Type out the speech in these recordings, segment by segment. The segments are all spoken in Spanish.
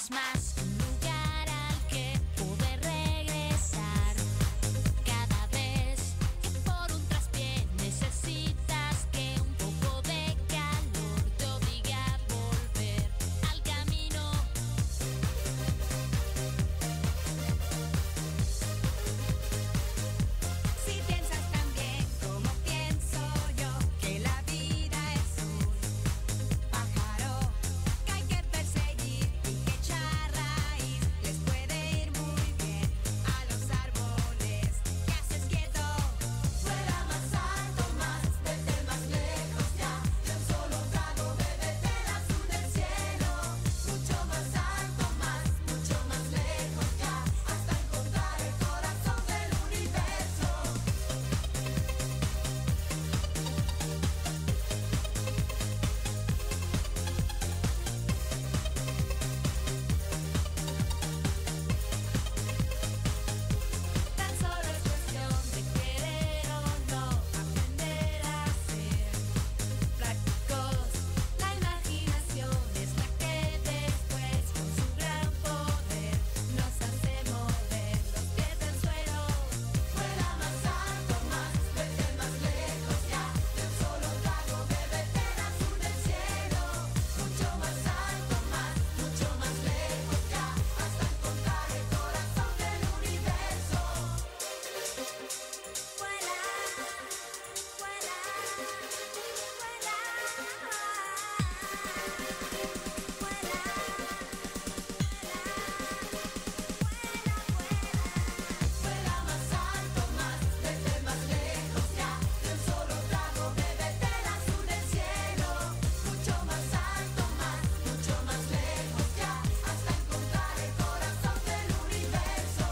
es más un lugar al que poder regresar. Cada vez que por un traspié necesitas que un poco de calor te obligue a volver al camino. Si piensas también como pienso yo, que la vida es un pájaro que hay que perseguir y que echar raíz, les puede ir muy bien a los árboles que haces quieto. Vuela más alto, más, vete más lejos ya, de un solo trago bébete el azul del cielo. Mucho más alto, más, mucho más lejos ya, hasta encontrar el corazón del universo. Tan solo es cuestión de querer o no, aprender a ser prácticos. La imaginación es la que después, con su gran poder, nos hace mover los pies del suelo. Vuela más alto, más, vete más lejos ya, de un solo trago bébete el azul del cielo. Mucho más alto, más, mucho más lejos ya, hasta encontrar el corazón del universo. Vuela, vuela, vuela más alto, más, vete más lejos ya, de un solo trago bébete el azul del cielo. Mucho más alto, más, mucho más lejos ya, hasta encontrar el corazón del universo.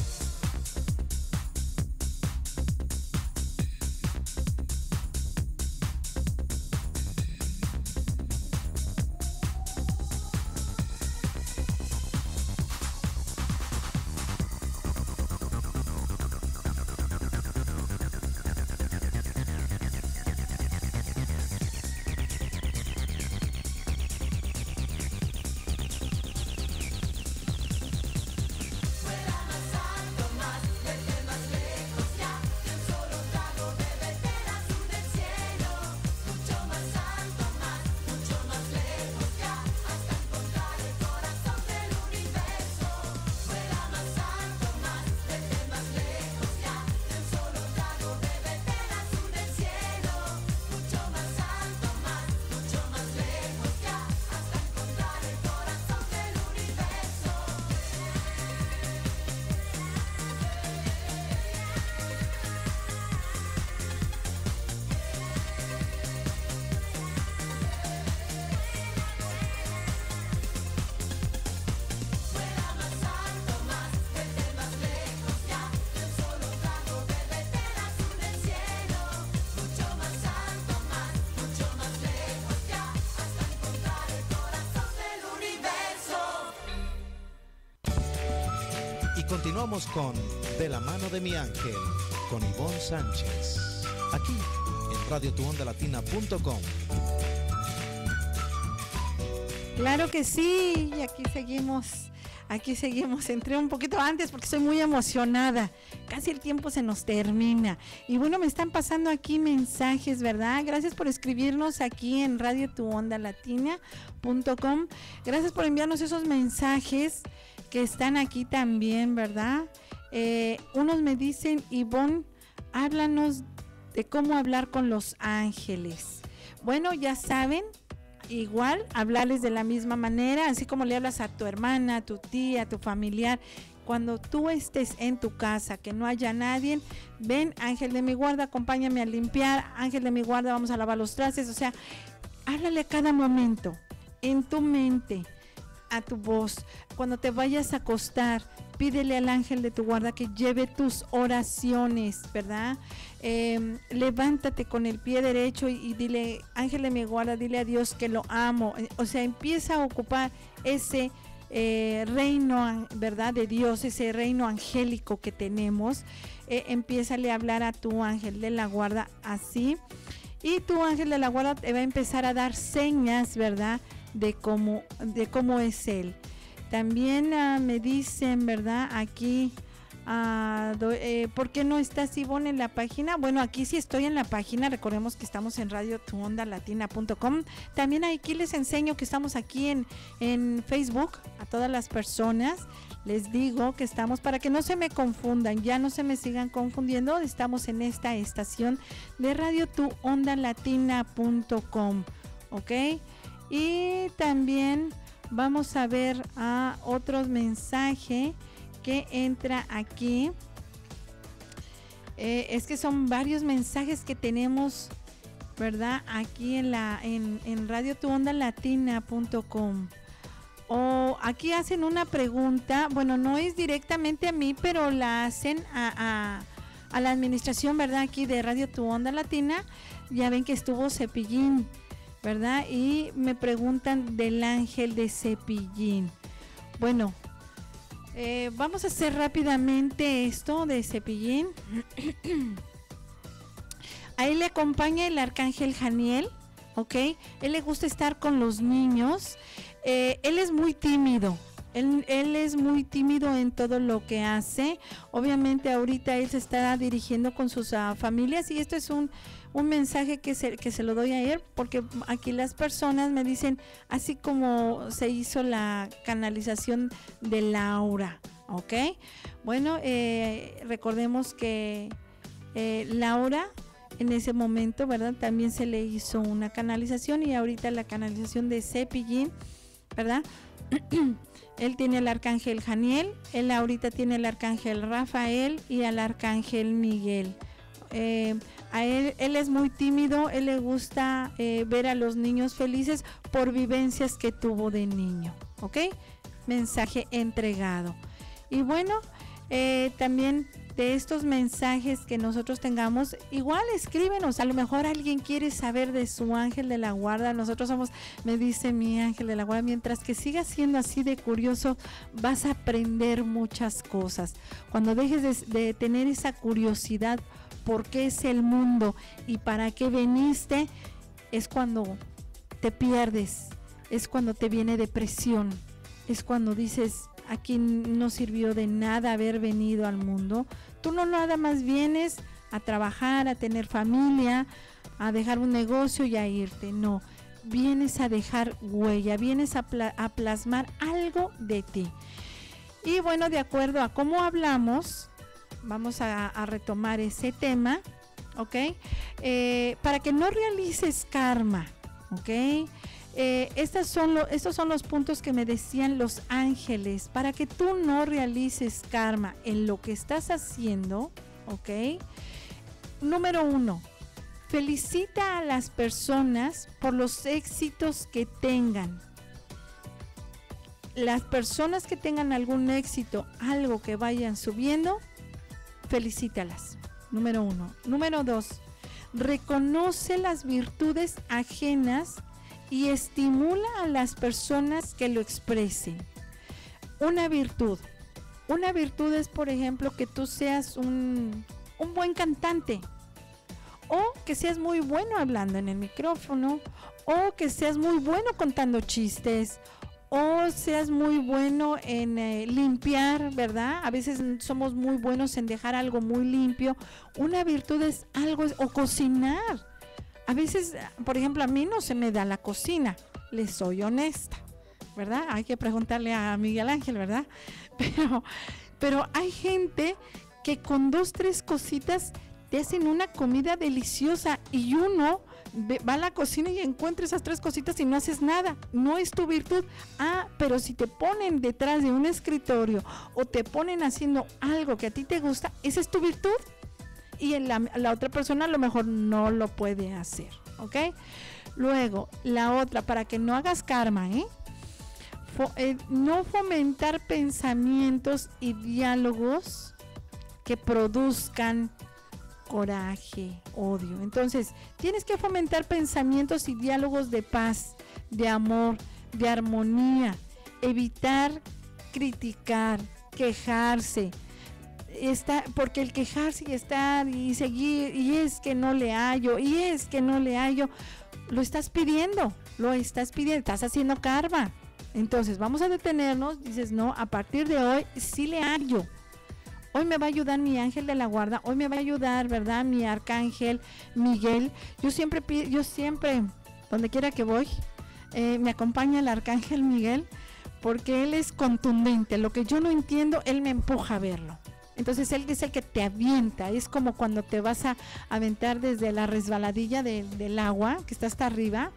Vuela más alto, más, vete más lejos ya, de un solo trago bébete el azul del cielo. Mucho más alto, más, mucho más lejos ya, hasta encontrar el corazón del universo. Vuela más alto, más, vete más lejos ya, de un solo trago bébete el azul del cielo. Mucho más alto, más, mucho más lejos ya, hasta encontrar el corazón del universo. Vuela más alto, más, vete más lejos ya, de un solo trago bébete el azul del cielo. Mucho más alto, más, mucho más lejos ya, hasta encontrar el corazón del universo. Y continuamos con De la mano de mi ángel, con Ivonne Sánchez, aquí en radiotuondalatina.com. Claro que sí, y aquí seguimos, entré un poquito antes porque estoy muy emocionada, casi el tiempo se nos termina, y bueno, me están pasando aquí mensajes, ¿verdad? Gracias por escribirnos aquí en radiotuondalatina.com, gracias por enviarnos esos mensajes que están aquí también, ¿verdad? Unos me dicen, Ivonne, háblanos de cómo hablar con los ángeles. Bueno, ya saben, igual hablarles de la misma manera, así como le hablas a tu hermana, a tu tía, a tu familiar. Cuando tú estés en tu casa, que no haya nadie, ven, ángel de mi guarda, acompáñame a limpiar, ángel de mi guarda, vamos a lavar los trastes. O sea, háblale a cada momento, en tu mente, a tu voz. Cuando te vayas a acostar, pídele al ángel de tu guarda que lleve tus oraciones, ¿verdad? Levántate con el pie derecho y dile, ángel de mi guarda, dile a Dios que lo amo. O sea, empieza a ocupar ese reino, ¿verdad? De Dios, ese reino angélico que tenemos. Empiézale a hablar a tu ángel de la guarda así, y tu ángel de la guarda te va a empezar a dar señas, ¿verdad? De cómo es él. También me dicen, ¿verdad? Aquí, ¿por qué no estás, Ivonne, en la página? Bueno, aquí sí estoy en la página. Recordemos que estamos en radiotuondalatina.com. También aquí les enseño que estamos aquí en Facebook. A todas las personas les digo que estamos, para que no se me confundan, ya no se me sigan confundiendo, estamos en esta estación de radiotuondalatina.com, ¿ok? Y también vamos a ver a otros mensajes que entra aquí. Es que son varios mensajes que tenemos, ¿verdad? Aquí en radiotuondalatina.com. O aquí hacen una pregunta, bueno, no es directamente a mí, pero la hacen a la administración, ¿verdad? Aquí de Radio Tu Onda Latina. Ya ven que estuvo Cepillín, ¿verdad? Y me preguntan del ángel de Cepillín. Bueno, vamos a hacer rápidamente esto de Cepillín. A él le acompaña el arcángel Janiel, ¿ok? Él le gusta estar con los niños. Él es muy tímido. Él es muy tímido en todo lo que hace. Obviamente ahorita él se está dirigiendo con sus familias, y esto es un mensaje que se lo doy a él, porque aquí las personas me dicen, así como se hizo la canalización de Laura, ¿ok? Bueno, recordemos que Laura en ese momento, ¿verdad? También se le hizo una canalización, y ahorita la canalización de Cepillín, ¿verdad? Él tiene el arcángel Janiel, él ahorita tiene el arcángel Rafael y al arcángel Miguel. A él es muy tímido, él le gusta ver a los niños felices por vivencias que tuvo de niño, ¿ok? Mensaje entregado. Y bueno, también de estos mensajes que nosotros tengamos, igual escríbenos, a lo mejor alguien quiere saber de su ángel de la guarda. Nosotros somos, me dice mi ángel de la guarda, mientras que sigas siendo así de curioso, vas a aprender muchas cosas. Cuando dejes de tener esa curiosidad, por qué es el mundo y para qué veniste, es cuando te pierdes, es cuando te viene depresión, es cuando dices, aquí no sirvió de nada haber venido al mundo. Tú no nada más vienes a trabajar, a tener familia, a dejar un negocio y a irte. No, vienes a dejar huella, vienes a plasmar algo de ti. Y bueno, de acuerdo a cómo hablamos, vamos a retomar ese tema, ¿ok? Para que no realices karma, ¿ok? Estos son los puntos que me decían los ángeles, para que tú no realices karma en lo que estás haciendo, ¿ok? Número 1, felicita a las personas por los éxitos que tengan. Las personas que tengan algún éxito, algo que vayan subiendo, felicítalas. Número 1. Número 2, reconoce las virtudes ajenas y estimula a las personas que lo expresen. Una virtud es, por ejemplo, que tú seas un buen cantante, o que seas muy bueno hablando en el micrófono, o que seas muy bueno contando chistes, o seas muy bueno en limpiar, ¿verdad? A veces somos muy buenos en dejar algo muy limpio. Una virtud es algo, o cocinar. A veces, por ejemplo, a mí no se me da la cocina, les soy honesta, ¿verdad? Hay que preguntarle a Miguel Ángel, ¿verdad? Pero hay gente que con 2, 3 cositas te hacen una comida deliciosa, y uno va a la cocina y encuentra esas 3 cositas y no haces nada. No es tu virtud. Pero si te ponen detrás de un escritorio o te ponen haciendo algo que a ti te gusta, esa es tu virtud. Y la otra persona a lo mejor no lo puede hacer, ¿ok? Luego, la otra, para que no hagas karma, no fomentar pensamientos y diálogos que produzcan coraje, odio. Entonces, tienes que fomentar pensamientos y diálogos de paz, de amor, de armonía, evitar criticar, quejarse. Porque el quejarse y estar y seguir, y es que no le hallo, lo estás pidiendo, estás haciendo karma, Entonces, vamos a detenernos, dices, no, a partir de hoy sí le hallo. Hoy me va a ayudar mi ángel de la guarda, hoy me va a ayudar, ¿verdad? Mi arcángel Miguel. Yo siempre, donde quiera que voy, me acompaña el arcángel Miguel, porque él es contundente. Lo que yo no entiendo, él me empuja a verlo. Entonces él es el que te avienta, es como cuando te vas a aventar desde la resbaladilla del agua, que está hasta arriba,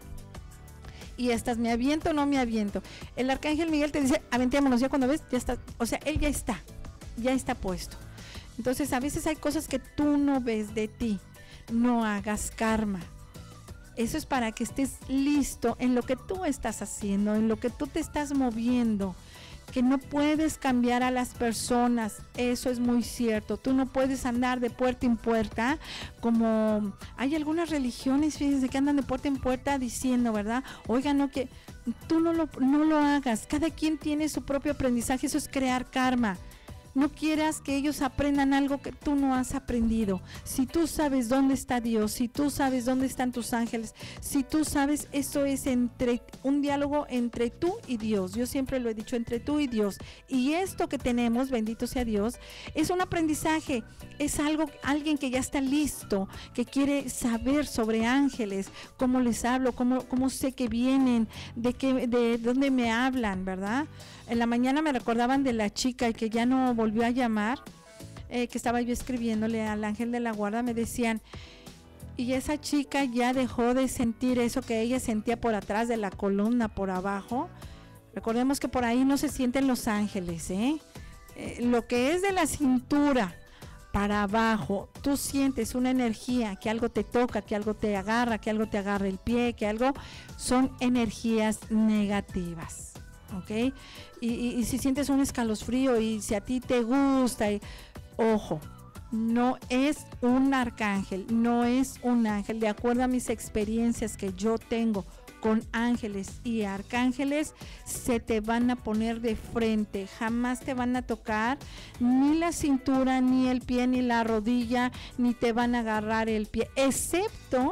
y estás, ¿me aviento o no me aviento? El arcángel Miguel te dice, aventémonos, ya cuando ves, ya está, o sea, él ya está puesto. Entonces a veces hay cosas que tú no ves de ti, no hagas karma. Eso es para que estés listo en lo que tú estás haciendo, en lo que tú te estás moviendo, que no puedes cambiar a las personas, eso es muy cierto. Tú no puedes andar de puerta en puerta, como hay algunas religiones, fíjense, que andan de puerta en puerta diciendo, ¿verdad? Oigan, no, que tú no lo hagas. Cada quien tiene su propio aprendizaje, eso es crear karma. No quieras que ellos aprendan algo que tú no has aprendido. Si tú sabes dónde está Dios, si tú sabes dónde están tus ángeles, si tú sabes, eso es un diálogo entre tú y Dios. Yo siempre lo he dicho, entre tú y Dios. Y esto que tenemos, bendito sea Dios, es un aprendizaje. Es alguien que ya está listo, que quiere saber sobre ángeles, cómo les hablo, cómo sé que vienen, de dónde me hablan, ¿verdad? En la mañana me recordaban de la chica y que ya no volvió a llamar, que estaba yo escribiéndole al ángel de la guarda, me decían, y esa chica ya dejó de sentir eso que ella sentía por atrás de la columna, por abajo. Recordemos que por ahí no se sienten los ángeles, lo que es de la cintura para abajo, tú sientes una energía, que algo te toca, que algo te agarra, que algo te agarra el pie, que algo, son energías negativas. ¿Ok? Y si sientes un escalofrío y si a ti te gusta, ojo, no es un arcángel, no es un ángel. De acuerdo a mis experiencias que yo tengo con ángeles y arcángeles, se te van a poner de frente, jamás te van a tocar ni la cintura, ni el pie, ni la rodilla, ni te van a agarrar el pie, excepto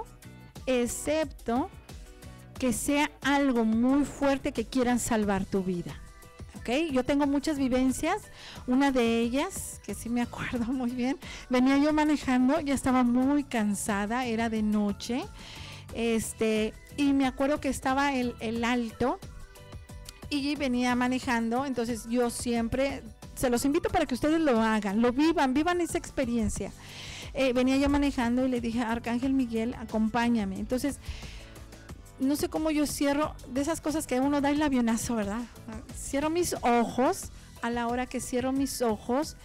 que sea algo muy fuerte que quieran salvar tu vida. ¿Ok? Yo tengo muchas vivencias, una de ellas, que sí me acuerdo muy bien, venía yo manejando, ya estaba muy cansada, era de noche, y me acuerdo que estaba el alto, y venía manejando, entonces yo siempre, se los invito para que ustedes lo hagan, lo vivan esa experiencia. Venía yo manejando y le dije, Arcángel Miguel, acompáñame. Entonces, no sé cómo yo cierro, de esas cosas que uno da el avionazo, ¿verdad? Cierro mis ojos, a la hora que cierro mis ojos,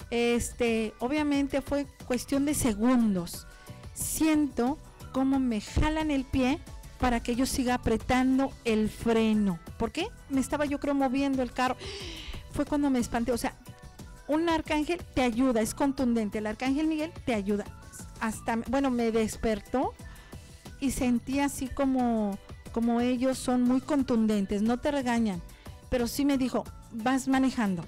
obviamente fue cuestión de segundos. Siento cómo me jalan el pie para que yo siga apretando el freno. ¿Por qué? Me estaba yo creo moviendo el carro. Fue cuando me espanté, o sea, un arcángel te ayuda, es contundente, el arcángel Miguel te ayuda. Me despertó y sentí así como ellos son muy contundentes, no te regañan, pero sí me dijo, vas manejando.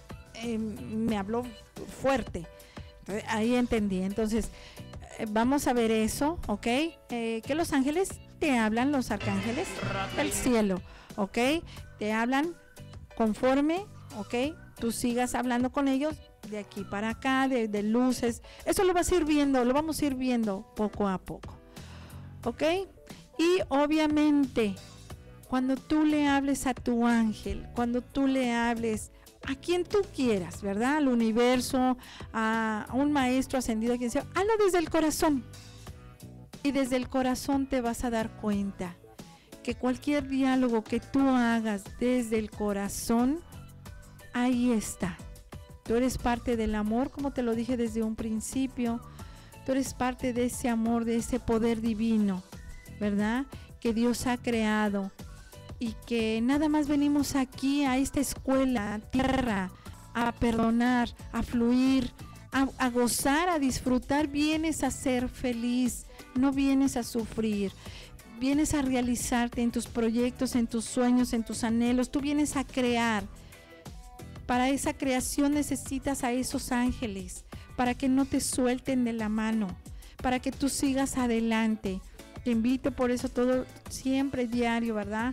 Me habló fuerte, ahí entendí. Entonces, vamos a ver eso, ¿ok? Que los ángeles te hablan, los arcángeles del cielo, ¿ok? Te hablan conforme, ¿ok? Tú sigas hablando con ellos de aquí para acá, de luces. Eso lo vamos a ir viendo poco a poco. ¿Ok? Y obviamente, cuando tú le hables a tu ángel, cuando tú le hables a quien tú quieras, ¿verdad? Al universo, a un maestro ascendido, a quien sea, hazlo desde el corazón. Y desde el corazón te vas a dar cuenta que cualquier diálogo que tú hagas desde el corazón, ahí está. Tú eres parte del amor, como te lo dije desde un principio. Tú eres parte de ese amor, de ese poder divino, ¿verdad? Que Dios ha creado y que nada más venimos aquí a esta escuela, a tierra, a perdonar, a fluir, a gozar, a disfrutar. Vienes a ser feliz, no vienes a sufrir. Vienes a realizarte en tus proyectos, en tus sueños, en tus anhelos. Tú vienes a crear. Para esa creación necesitas a esos ángeles, para que no te suelten de la mano, para que tú sigas adelante. Te invito por eso todo, siempre diario, ¿verdad?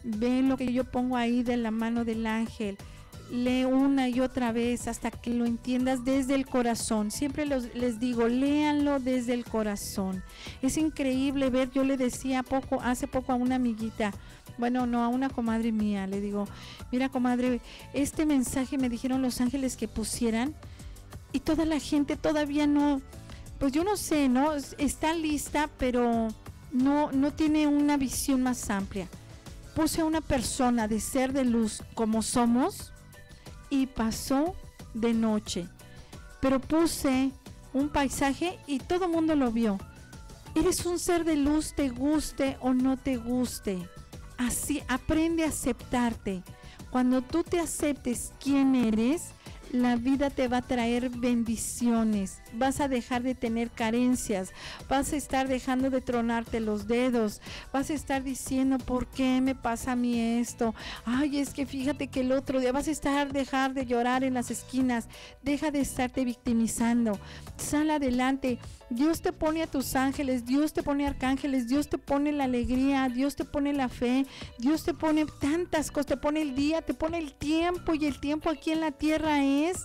ve lo que yo pongo ahí de la mano del ángel, lee una y otra vez hasta que lo entiendas desde el corazón. Siempre les digo, léanlo desde el corazón. Es increíble ver, yo le decía hace poco a una amiguita, bueno, no, a una comadre mía, le digo, mira comadre, este mensaje me dijeron los ángeles que pusieran y toda la gente todavía no, pues yo no sé, ¿no? Está lista, pero no tiene una visión más amplia. Puse a una persona de ser de luz como somos y pasó de noche, pero puse un paisaje y todo el mundo lo vio. Eres un ser de luz, te guste o no te guste. Así aprende a aceptarte. Cuando tú te aceptes quién eres, la vida te va a traer bendiciones, vas a dejar de tener carencias, vas a estar dejando de tronarte los dedos, vas a estar diciendo, ¿por qué me pasa a mí esto? Ay, es que fíjate que el otro día vas a dejar de llorar en las esquinas, deja de estarte victimizando, sal adelante. Dios te pone a tus ángeles, Dios te pone arcángeles, Dios te pone la alegría, Dios te pone la fe, Dios te pone tantas cosas, te pone el día, te pone el tiempo, y el tiempo aquí en la tierra es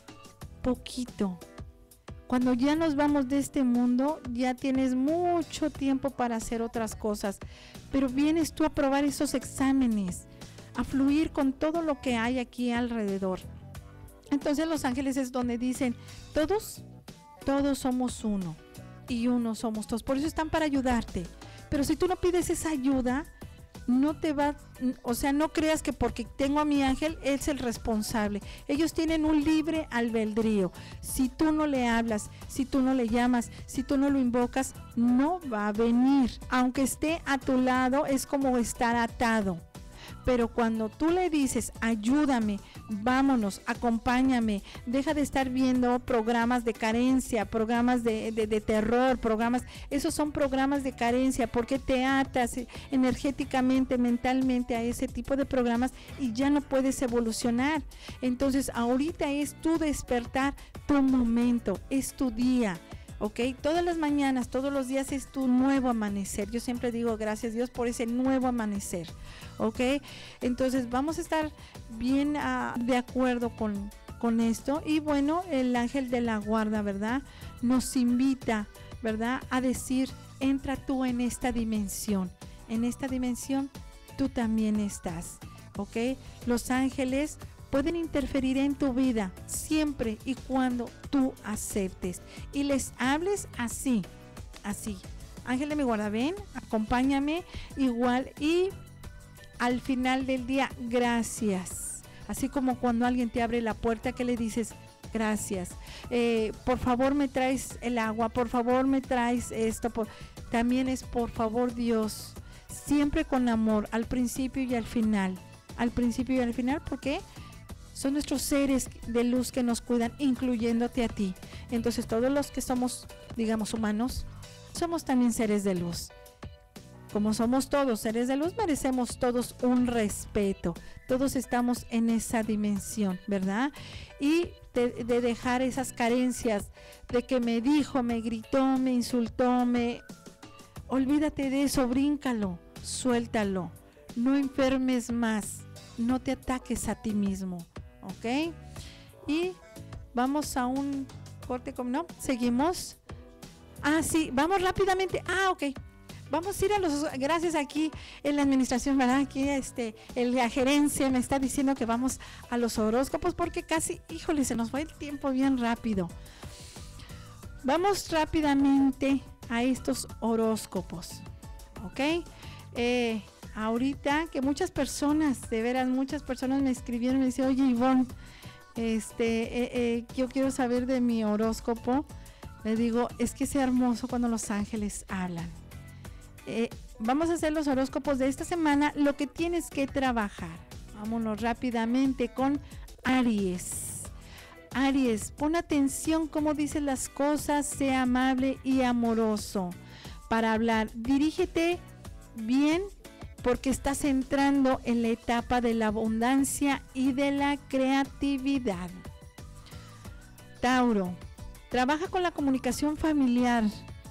poquito. Cuando ya nos vamos de este mundo, ya tienes mucho tiempo para hacer otras cosas, pero vienes tú a probar esos exámenes, a fluir con todo lo que hay aquí alrededor. Entonces los ángeles es donde dicen, todos somos uno y uno somos todos, por eso están para ayudarte. Pero si tú no pides esa ayuda, no te va, o sea, no creas que porque tengo a mi ángel es el responsable. Ellos tienen un libre albedrío. Si tú no le hablas, si tú no le llamas, si tú no lo invocas, no va a venir. Aunque esté a tu lado, es como estar atado. Pero cuando tú le dices, ayúdame, vámonos, acompáñame, deja de estar viendo programas de carencia, programas de terror, esos son programas de carencia, porque te atas energéticamente, mentalmente a ese tipo de programas y ya no puedes evolucionar. Entonces ahorita es tu despertar, tu momento, es tu día. ¿Ok? Todas las mañanas, todos los días es tu nuevo amanecer. Yo siempre digo gracias Dios por ese nuevo amanecer. ¿Ok? Entonces vamos a estar bien de acuerdo con esto. Y bueno, el ángel de la guarda, ¿verdad? Nos invita, ¿verdad? A decir, entra tú en esta dimensión. En esta dimensión tú también estás. ¿Ok? Los ángeles pueden interferir en tu vida siempre y cuando tú aceptes y les hables así. Ángel de mi guarda, ven, acompáñame igual, y al final del día, gracias. Así como cuando alguien te abre la puerta, que le dices, gracias. Por favor me traes el agua, por favor me traes esto. También es por favor Dios, siempre con amor, al principio y al final. Al principio y al final, ¿por qué? Son nuestros seres de luz que nos cuidan, incluyéndote a ti. Entonces todos los que somos, digamos, humanos, somos también seres de luz. Como somos todos seres de luz, merecemos todos un respeto. Todos estamos en esa dimensión, ¿verdad? Y de dejar esas carencias de que me dijo, me gritó, me insultó, olvídate de eso, bríncalo, suéltalo. No enfermes más, no te ataques a ti mismo. ¿Ok? Y vamos a un corte, ¿no? Seguimos. Sí, vamos rápidamente. Ok. Vamos a ir a gracias aquí en la administración, ¿verdad? Aquí la gerencia me está diciendo que vamos a los horóscopos porque casi, híjole, se nos va el tiempo bien rápido. Vamos rápidamente a estos horóscopos. ¿Ok? Ahorita que muchas personas, de veras, muchas personas me escribieron y me decían, oye Ivonne, yo quiero saber de mi horóscopo. Le digo, es que es hermoso cuando los ángeles hablan. Vamos a hacer los horóscopos de esta semana, lo que tienes que trabajar. Vámonos rápidamente con Aries. Aries, pon atención cómo dices las cosas, sea amable y amoroso. Para hablar, dirígete bien, porque estás entrando en la etapa de la abundancia y de la creatividad. Tauro, trabaja con la comunicación familiar.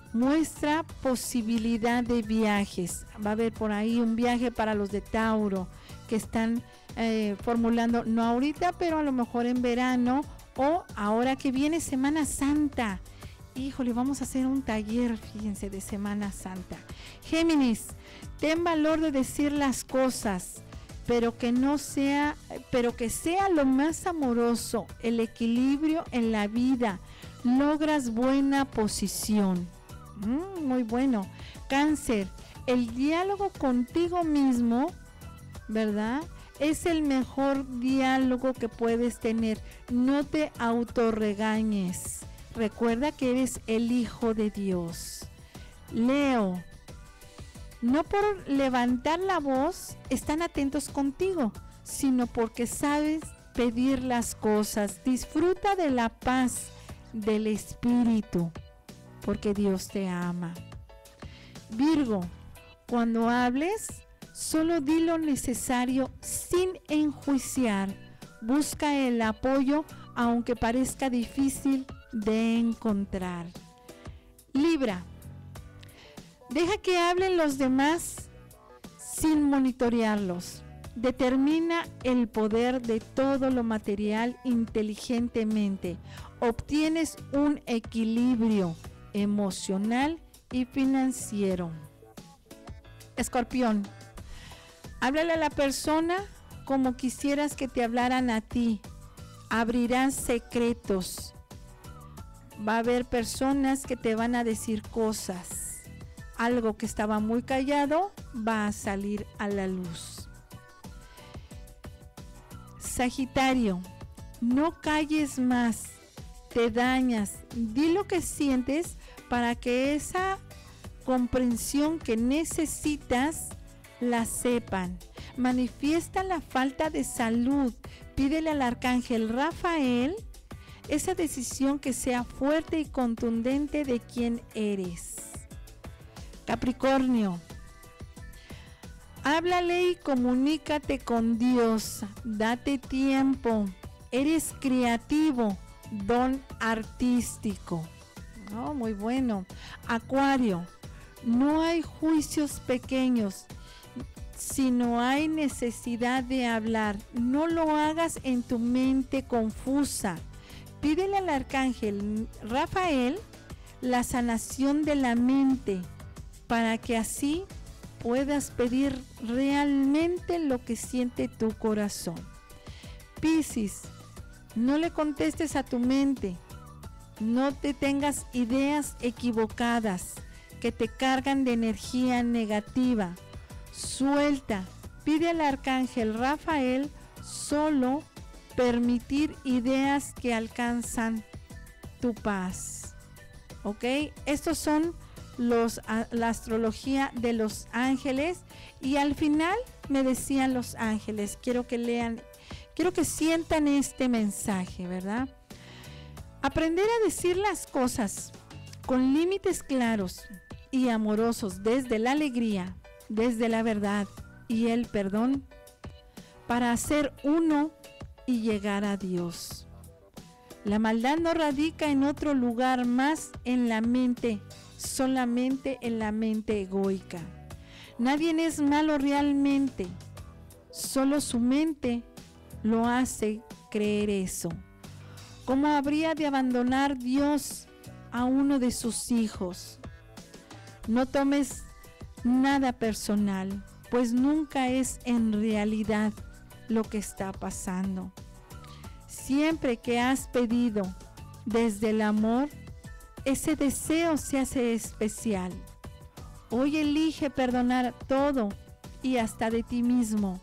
muestra posibilidad de viajes. Va a haber por ahí un viaje para los de Tauro que están formulando, no ahorita, pero a lo mejor en verano o ahora que viene Semana Santa. Híjole, vamos a hacer un taller, fíjense, de Semana Santa. Géminis, ten valor de decir las cosas, pero que sea lo más amoroso, el equilibrio en la vida. Logras buena posición. Muy bueno. Cáncer, el diálogo contigo mismo, ¿verdad? Es el mejor diálogo que puedes tener. No te autorregañes. Recuerda que eres el hijo de Dios. Leo, no por levantar la voz están atentos contigo, sino porque sabes pedir las cosas. Disfruta de la paz del espíritu, porque Dios te ama. Virgo, cuando hables, solo di lo necesario sin enjuiciar. Busca el apoyo, aunque parezca difícil de encontrar. Libra, deja que hablen los demás sin monitorearlos. Determina el poder de todo lo material inteligentemente. Obtienes un equilibrio emocional y financiero. Escorpión, háblale a la persona como quisieras que te hablaran a ti. Abrirás secretos. Va a haber personas que te van a decir cosas. Algo que estaba muy callado va a salir a la luz. Sagitario, no calles más, te dañas. Di lo que sientes para que esa comprensión que necesitas la sepan. Manifiesta la falta de salud. Pídele al arcángel Rafael esa decisión que sea fuerte y contundente de quién eres. Capricornio, háblale y comunícate con Dios. Date tiempo. Eres creativo, don artístico. Oh, muy bueno. Acuario, no hay juicios pequeños, sino hay necesidad de hablar. No lo hagas en tu mente confusa. Pídele al arcángel Rafael la sanación de la mente para que así puedas pedir realmente lo que siente tu corazón. Piscis, no le contestes a tu mente. No te tengas ideas equivocadas que te cargan de energía negativa. Suelta. Pide al arcángel Rafael solo permitir ideas que alcanzan tu paz. ¿Ok? Estos son la astrología de los ángeles. Y al final me decían los ángeles, quiero que lean, quiero que sientan este mensaje, ¿verdad? Aprender a decir las cosas con límites claros y amorosos desde la alegría, desde la verdad y el perdón, para hacer uno y llegar a Dios. La maldad no radica en otro lugar más en la mente, solamente en la mente egoica. Nadie es malo realmente, solo su mente lo hace creer eso. ¿Cómo habría de abandonar Dios a uno de sus hijos? No tomes nada personal, pues nunca es en realidad lo que está pasando. Siempre que has pedido desde el amor, ese deseo se hace especial. Hoy elige perdonar todo y hasta de ti mismo.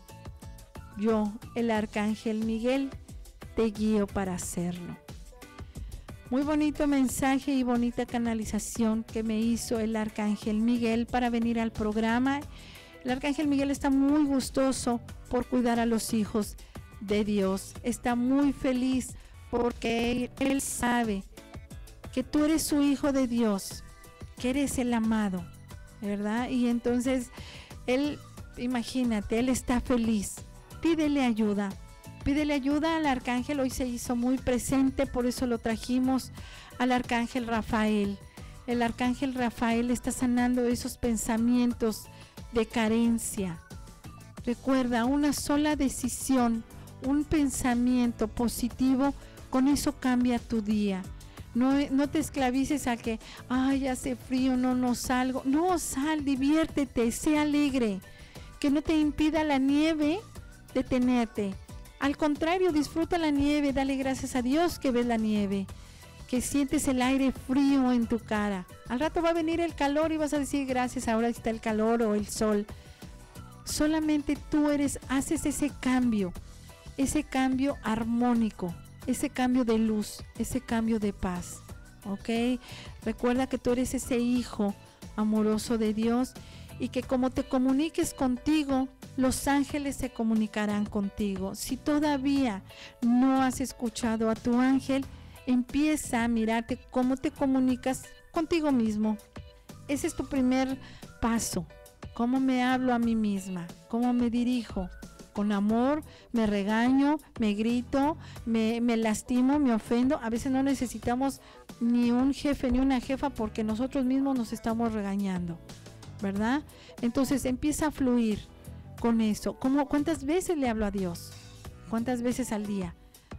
Yo, el arcángel Miguel, te guío para hacerlo. Muy bonito mensaje y bonita canalización que me hizo el arcángel Miguel para venir al programa. El arcángel Miguel está muy gustoso por cuidar a los hijos de Dios. Está muy feliz porque él sabe que tú eres su hijo de Dios, que eres el amado, ¿verdad? Y entonces él, imagínate, él está feliz. Pídele ayuda al arcángel. Hoy se hizo muy presente, por eso lo trajimos al arcángel Rafael. el arcángel Rafael está sanando esos pensamientos de carencia. Recuerda, una sola decisión, un pensamiento positivo, con eso cambia tu día. No te esclavices a que, ay, hace frío, no salgo. No, sal, diviértete, sé alegre. Que no te impida la nieve detenerte. Al contrario, disfruta la nieve, dale gracias a Dios que ves la nieve, que sientes el aire frío en tu cara. Al rato va a venir el calor y vas a decir gracias, ahora está el calor o el sol. Solamente tú haces ese cambio armónico, ese cambio de luz, ese cambio de paz, ¿ok? Recuerda que tú eres ese hijo amoroso de Dios y que como te comuniques contigo, los ángeles se comunicarán contigo. Si todavía no has escuchado a tu ángel, empieza a mirarte cómo te comunicas contigo mismo. Ese es tu primer paso. ¿Cómo me hablo a mí misma? ¿Cómo me dirijo? Con amor, me regaño, me grito, me lastimo, me ofendo. A veces no necesitamos ni un jefe ni una jefa porque nosotros mismos nos estamos regañando, ¿verdad? Entonces empieza a fluir con eso. ¿Cuántas veces le hablo a Dios? ¿Cuántas veces al día?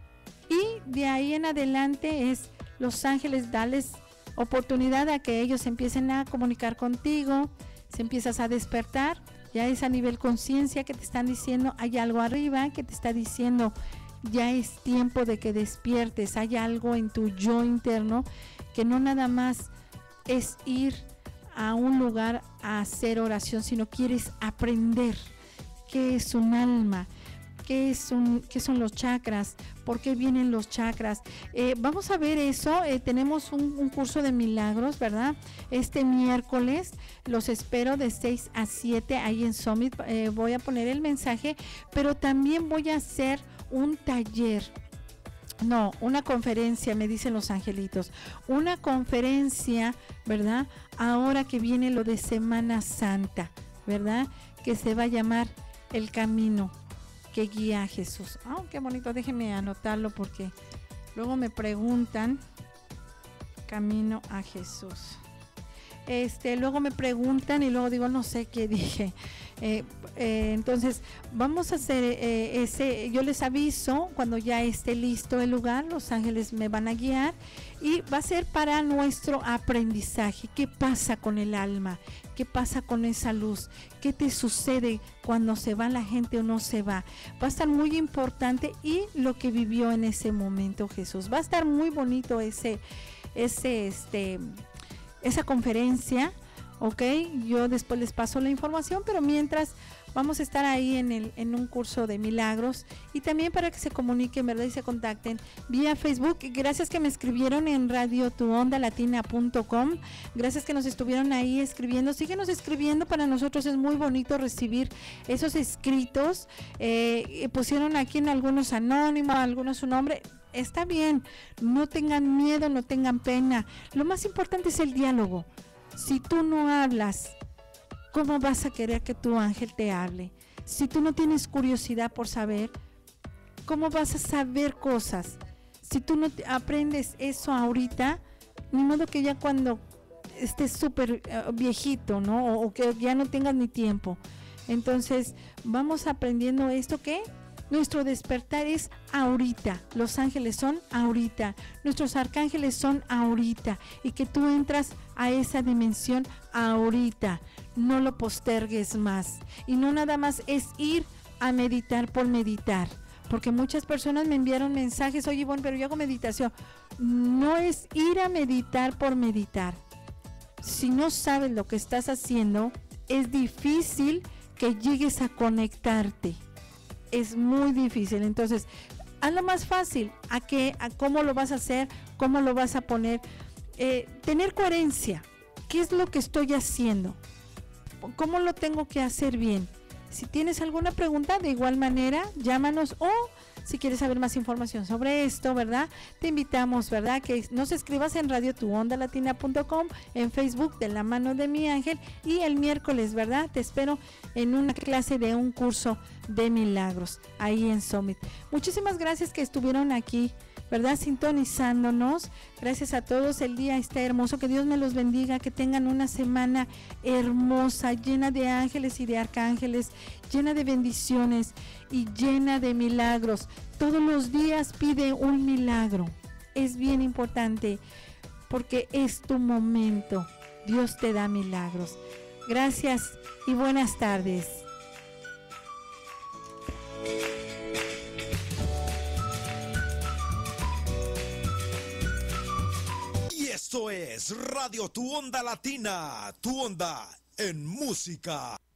Y de ahí en adelante es los ángeles, darles oportunidad a que ellos empiecen a comunicar contigo, se empiezas a despertar, ya es a nivel conciencia que te están diciendo, hay algo arriba que te está diciendo, ya es tiempo de que despiertes, hay algo en tu yo interno que no nada más es ir a un lugar a hacer oración, sino quieres aprender qué es un alma, qué son los chakras, por qué vienen los chakras. Vamos a ver eso. Tenemos un curso de milagros, ¿verdad? Este miércoles los espero de 6 a 7 ahí en Summit. Voy a poner el mensaje, pero también voy a hacer un taller. No, una conferencia, me dicen los angelitos. Una conferencia, ¿verdad? Ahora que viene lo de Semana Santa, ¿verdad? Que se va a llamar El Camino que guía a Jesús. Qué bonito, déjenme anotarlo porque luego me preguntan. Camino a Jesús. Luego me preguntan y luego digo, no sé qué dije. Entonces vamos a hacer yo les aviso cuando ya esté listo el lugar, los ángeles me van a guiar y va a ser para nuestro aprendizaje. ¿Qué pasa con el alma? ¿Qué pasa con esa luz? ¿Qué te sucede cuando se va la gente o no se va? Va a estar muy importante y lo que vivió en ese momento Jesús. Va a estar muy bonito esa conferencia, ¿ok? Yo después les paso la información, pero mientras vamos a estar ahí en un curso de milagros y también para que se comuniquen, ¿verdad? Y se contacten vía Facebook. Gracias que me escribieron en radiotuondalatina.com. Gracias que nos estuvieron ahí escribiendo. Síguenos escribiendo, para nosotros es muy bonito recibir esos escritos. Pusieron aquí en algunos anónimos, algunos su nombre. Está bien, no tengan miedo, no tengan pena. Lo más importante es el diálogo. Si tú no hablas, ¿cómo vas a querer que tu ángel te hable? Si tú no tienes curiosidad por saber, ¿cómo vas a saber cosas? Si tú no aprendes eso ahorita, ni modo que ya cuando estés súper viejito, ¿no? O que ya no tengas ni tiempo. Entonces, vamos aprendiendo esto que nuestro despertar es ahorita, los ángeles son ahorita, nuestros arcángeles son ahorita, y que tú entras a esa dimensión ahorita, no lo postergues más, y no nada más es ir a meditar por meditar, porque muchas personas me enviaron mensajes, oye Ivonne, pero yo hago meditación. No es ir a meditar por meditar. Si no sabes lo que estás haciendo, es difícil que llegues a conectarte. Es muy difícil. Entonces, hazlo más fácil. ¿A cómo lo vas a hacer? ¿Cómo lo vas a poner? Tener coherencia. ¿Qué es lo que estoy haciendo? ¿Cómo lo tengo que hacer bien? Si tienes alguna pregunta, de igual manera, llámanos, o si quieres saber más información sobre esto, ¿verdad? Te invitamos, ¿verdad? Que nos escribas en radiotuondalatina.com, en Facebook de La Mano de Mi Ángel, y el miércoles, ¿verdad? Te espero en una clase de un curso de milagros ahí en Summit. Muchísimas gracias que estuvieron aquí ¿verdad? Sintonizándonos. Gracias a todos, el día está hermoso, que Dios me los bendiga, que tengan una semana hermosa, llena de ángeles y de arcángeles, llena de bendiciones y llena de milagros. Todos los días pide un milagro, es bien importante, porque es tu momento. Dios te da milagros. Gracias y buenas tardes. Y esto es Radio Tu Onda Latina, tu onda en música.